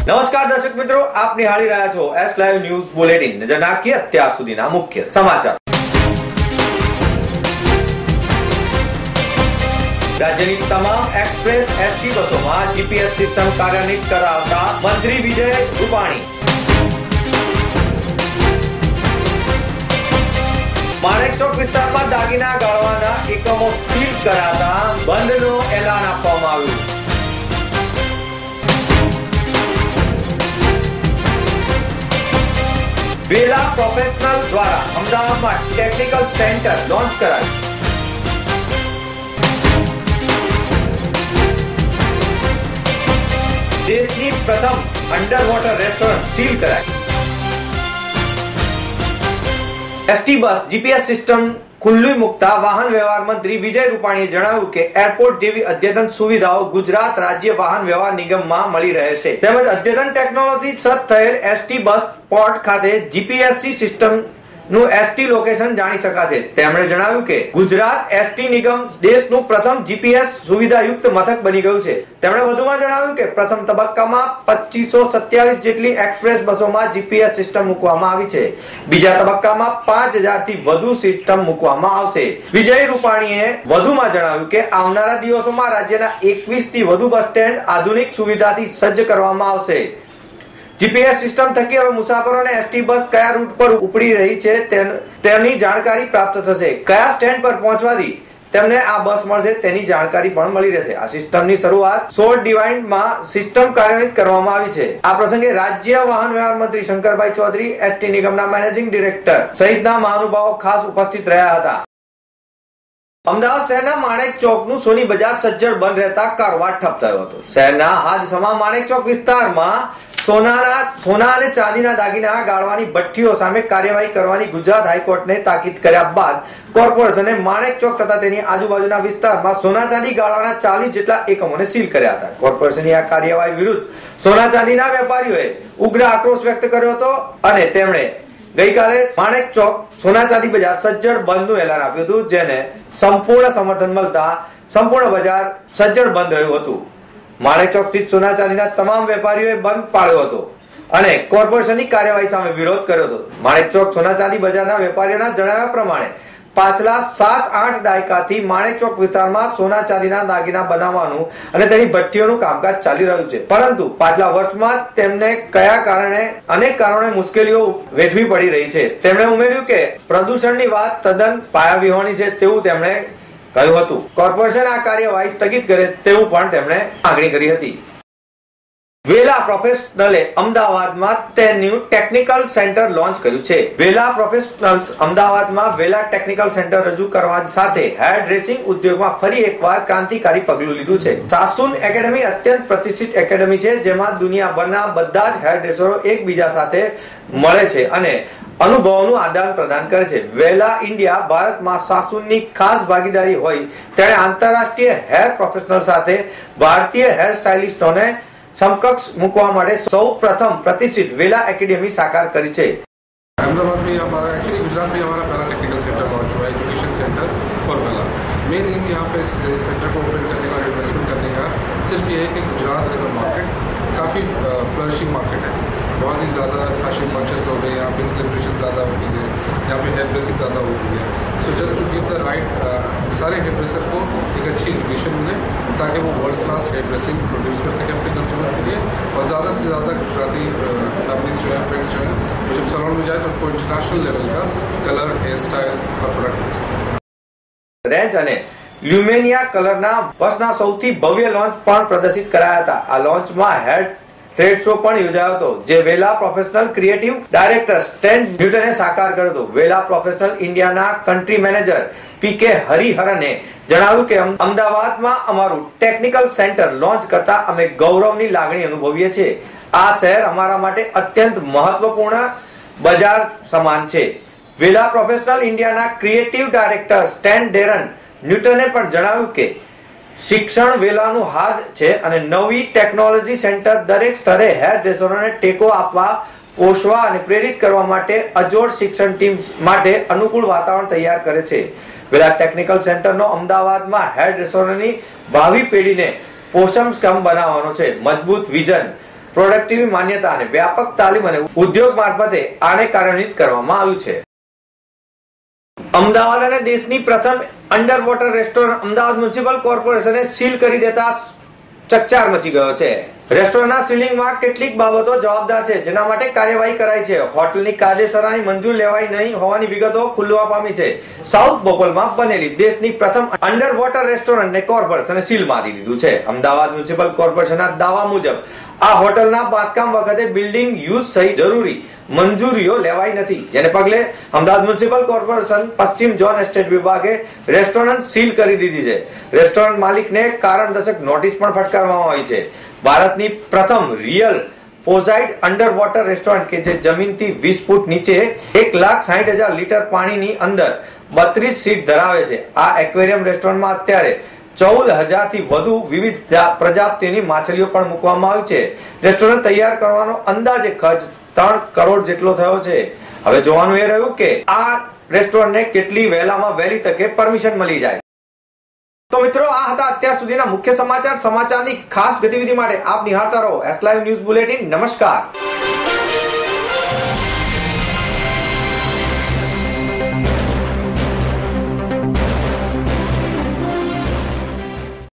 નમસ્કાર દર્શક મિત્રો, આપ નિહાળી રહ્યા છો એસ લાઈવ ન્યૂઝ બુલેટિન. નજર નાખીએ અત્યાર સુધીના મુખ્ય સમાચાર. રાજ્યની તમામ એક્સપ્રેસ એસટી બસોમાં જીપીએસ સિસ્ટમ કાર્યાન્વિત કરાવતા મંત્રી વિજય રૂપાણી. માણેકચોક વિસ્તારમાં દાગીના ગાળવાના એકમો સીલ કરાતા બંધનો એલાન આપવામાં આવ્યું. વેલા પ્રોફેશનલ દ્વારા અમદાવાદમાં ટેકનિકલ સેન્ટર લોન્ચ કરાયું. દેશની પ્રથમ અંડર વોટર રેસ્ટોરન્ટ સીલ કરાઈ. એસટી બસ જીપીએસ સિસ્ટમ ખુલ્લી મુકતા વાહન વ્યવહાર મંત્રી વિજય રૂપાણીએ જણાવ્યું કે એરપોર્ટ જેવી અદ્યતન સુવિધાઓ ગુજરાત રાજ્ય વાહન વ્યવહાર નિગમમાં મળી રહેશે. તેમજ અદ્યતન ટેકનોલોજી સજ્જ થયેલ એસટી બસ પોર્ટ ખાતે જીપીએસસી સિસ્ટમ નું એસટી લોકેશન જાણી શકાશે. તેમણે જણાવ્યું કે ગુજરાત એસટી નિગમ દેશનું પ્રથમ જીપીએસ સુવિધાયુક્ત મથક બની ગયું છે. તેમણે વધુમાં જણાવ્યું કે પ્રથમ તબક્કામાં 2527 જેટલી એક્સપ્રેસ બસોમાં જીપીએસ સિસ્ટમ મૂકવામાં આવી છે. બીજા તબક્કામાં 5000 થી વધુ સિસ્ટમ મૂકવામાં આવશે. વિજય રૂપાણીએ વધુમાં જણાવ્યું કે આવનારા દિવસોમાં રાજ્યના 21 થી વધુ બસ સ્ટેન્ડ આધુનિક સુવિધાથી સજ્જ કરવામાં આવશે. જીપીએસ સિસ્ટમ થકી હવે મુસાફરોને એસટી બસ કયા રૂટ પર ઉપડી રહી છે તેની જાણકારી પ્રાપ્ત થશે. કયા સ્ટેન્ડ પર પહોંચવાથી તેમને આ બસ મળશે તેની જાણકારી પણ મળી રહેશે. આ સિસ્ટમની શરૂઆત 16 ડિવાઇન્ડમાં સિસ્ટમ કાર્યાન્વિત કરવામાં આવી છે. આ પ્રસંગે રાજ્ય વાહન વ્યવહાર મંત્રી શંકરભાઈ ચૌધરી, એસટી નિગમના મેનેજિંગ ડિરેક્ટર સહિતના મહાનુભાવો ખાસ ઉપસ્થિત રહ્યા હતા. અમદાવાદ શહેરના માણેક ચોકનું સોની બજાર સજ્જડ બંધ રહેતા કારોબાર ઠપ થયો હતો. શહેરના હાદસામાં માણેક ચોક વિસ્તારમાં સોના અને ચાંદીના દાગીના ગાળવાની ભઠ્ઠીઓ સામે કાર્યવાહી કરવાની ગુજરાત હાઈકોર્ટને તાકીદ કર્યા બાદ કોર્પોરેશને માણેક ચોક તથા તેની આજુબાજુના વિસ્તારમાં સોના ચાંદી ગાળવાના 40 જેટલા એકમોને સીલ કર્યા હતા. કોર્પોરેશનની આ કાર્યવાહી વિરુદ્ધ સોના ચાંદીના વેપારીઓએ ઉગ્ર આક્રોશ વ્યક્ત કર્યો હતો અને તેમણે ગઈકાલે માણેક ચોક સોના ચાંદી બજાર સજ્જડ બંધનું એલાન આપ્યું હતું, જેને સંપૂર્ણ સમર્થન મળતા સંપૂર્ણ બજાર સજ્જડ બંધ રહ્યું હતું. માણેક ચોક સ્થિત સોના ચાંદીના તમામ વેપારીઓએ બંધ પાળ્યો હતો અને કોર્પોરેશનની કાર્યવાહી સામે વિરોધ કર્યો હતો. માણેક ચોક સોના ચાંદી બજારના વેપારીઓના જણાવ્યા પ્રમાણે પાછલા 7-8 દાયકાથી માણેક ચોક વિસ્તારમાં સોના ચાંદીના દાગીના બનાવવાનું અને તેની ભઠ્ઠીઓનું કામકાજ ચાલી રહ્યું છે. પરંતુ પાછલા વર્ષમાં તેમને કયા કારણે અનેક કારણે મુશ્કેલીઓ વેઠવી પડી રહી છે. તેમણે ઉમેર્યું કે પ્રદૂષણની વાત તદ્દન પાયાવિહોણી છે તેવું તેમણે કહ્યું હતું. કોર્પોરેશન આ કાર્યવાહી સ્થગિત કરે તેવું પણ તેમણે માંગણી કરી હતી. વેલા પ્રોફેશનલે અમદાવાદમાં તેનું ટેકનિકલ સેન્ટર લોન્ચ કર્યું છે. વેલા પ્રોફેશનલ્સ અમદાવાદમાં વેલા ટેકનિકલ સેન્ટર રજૂ કરવા સાથે હેર ડ્રેસિંગ ઉદ્યોગમાં ફરી એકવાર ક્રાંતિકારી પગલું લીધું છે. સાસુન એકેડમી અત્યંત પ્રતિષ્ઠિત એકેડમી છે, જેમાં દુનિયાભરના બધા જ હેર ડ્રેસરો એકબીજા સાથે મળે છે અને અનુભવોનું આદાન પ્રદાન કરે છે. વેલા ઇન્ડિયા ભારતમાં સાસુનની ખાસ ભાગીદારી હોય તેણે આંતરરાષ્ટ્રીય હેર પ્રોફેશનલ સાથે ભારતીય હેર સ્ટાઇલિસ્ટોને समकक्ष मुकवा માટે સૌ પ્રથમ प्रतिष्ठित वेला एकेडमी साकार करी है. अहमदाबाद में हमारा एक्चुअली गुजरात में हमारा पहला टेक्निकल सेंटर लॉन्च हुआ है, एजुकेशन सेंटर फॉर वेला. मेन एम यहाँ पे सेंटर को ओपन करने का और इन्वेस्टमेंट करने का सिर्फ ये है कि गुजरात एज अ मार्केट काफ़ी फ्लरिशिंग मार्केट है. बहुत ही ज़्यादा फैशन कॉन्शियस लोग हैं यहाँ पे, सेलिब्रेशन ज़्यादा होती है, यहाँ पे हेयर ड्रेसिंग ज़्यादा होती है. So just to give the right सारे हेयर ड्रेसर को एक अच्छी एजुकेशन मिले ताकि वो world class hairdressing produce कर सके अपने कंज्यूमर के लिए. और ज़्यादा से ज़्यादा गुजराती फैमिलीज जो है, फ्रेंड्स जो हैं, वो जब सैलून में जाए तो उनको इंटरनेशनल लेवल का कलर, हेयर स्टाइल और प्रोडक्ट मिल सके. रेंज અને લ્યુમેનિયા કલરના વર્ષના સૌથી ભવ્ય લોન્ચ પણ પ્રદર્શિત કરાયા હતા. આ લોન્ચમાં હેડ ટ્રેડ શો પણ યોજાયો હતો, જે Wella professional creative director Stan ન્યૂટને સાકાર કર્યો હતો. વેલા પ્રોફેશનલ ઇન્ડિયાના કન્ટ્રી મેનેજર પીકે હરિહરને જણાવ્યું કે અમદાવાદમાં અમારું ટેકનિકલ સેન્ટર લોન્ચ કરતા અમે ગૌરવની લાગણી અનુભવીએ છીએ. આ શહેર અમારા માટે અત્યંત મહત્વપૂર્ણ બજાર સમાન છે. વેલા પ્રોફેશનલ ઇન્ડિયાના ક્રિએટિવ ડાયરેક્ટર સ્ટેન ડેરન ન્યૂટને પણ જણાવ્યું કે શિક્ષણ વેલાનું હાથ છે અને નવી ટેકનોલોજી સેન્ટર દરેક સ્તરે હેર ડ્રેસરોને ટેકો આપવા, પોષવા અને પ્રેરિત કરવા માટે અજોડ શિક્ષણ ટીમ માટે અનુકૂળ વાતાવરણ તૈયાર કરે છે. વેલા ટેકનિકલ સેન્ટરનો અમદાવાદમાં હેર ડ્રેસરોની ભાવિ પેઢીને પોષણક્ષમ બનાવવાનો છે. મજબૂત વિઝન પ્રોડક્ટિવ માન્યતા અને વ્યાપક તાલીમ અને ઉદ્યોગ મારફતે આને કાર્યાન્વિત કરવામાં આવ્યું છે. અમદાવાદ અને દેશની પ્રથમ under water restaurant Ahmedabad municipal કોર્પોરેશને સીલ કરી દેતા ચકચાર મચી ગયો છે. રેસ્ટોરન્ટના સીલિંગમાં કેટલીક બાબતો જવાબદાર છે, જેના માટે કાર્યવાહી કરાઈ છે. હોટલની કાયદેસરની મંજૂર લેવાઈ નહીં હોવાની વિગતો ખુલવા પામી છે. સાઉથ બોપલમાં બનેલી દેશની પ્રથમ અંડર વોટર રેસ્ટોરન્ટને કોર્પોરેશને સીલ મારી દીધું છે. અમદાવાદ મ્યુનિસિપલ કોર્પોરેશનના દાવા મુજબ આ હોટલના બાંધકામ વખતે બિલ્ડિંગ યુઝ સહિત જરૂરી મંજૂરીઓ લેવાઈ નથી, જેને પગલે અમદાવાદ મ્યુનિસિપલ કોર્પોરેશન પશ્ચિમ ઝોન એસ્ટેટ વિભાગે રેસ્ટોરન્ટ સીલ કરી દીધી છે. રેસ્ટોરન્ટ માલિકને કારણદર્શક નોટિસ પણ ફટકારવામાં આવી છે. ભારતની પ્રથમ રિયલ પોઝાઇડ અંડર વોટર રેસ્ટોરન્ટ કે જે જમીનથી 20 ફૂટ નીચે 1,60,000 લીટર પાણીની અંદર 32 સીટ ધરાવે છે. આ એક્વેરિયમ રેસ્ટોરન્ટમાં અત્યારે 14,000 થી વધુ વિવિધ પ્રજાતિની માછલીઓ પણ મૂકવામાં આવી છે. રેસ્ટોરન્ટ તૈયાર કરવાનો અંદાજે ખર્ચ 3 કરોડ જેટલો થયો છે. હવે જોવાનું એ રહ્યું કે આ રેસ્ટોરન્ટને કેટલી વહેલામાં વહેલી તકે પરમિશન મળી જાય. તો મિત્રો, આ હતા અત્યાર સુધીના મુખ્ય સમાચાર. સમાચારની ખાસ ગતિવિધિ માટે આપ નિહાળતા રહો S Live ન્યૂઝ બુલેટિન. નમસ્કાર.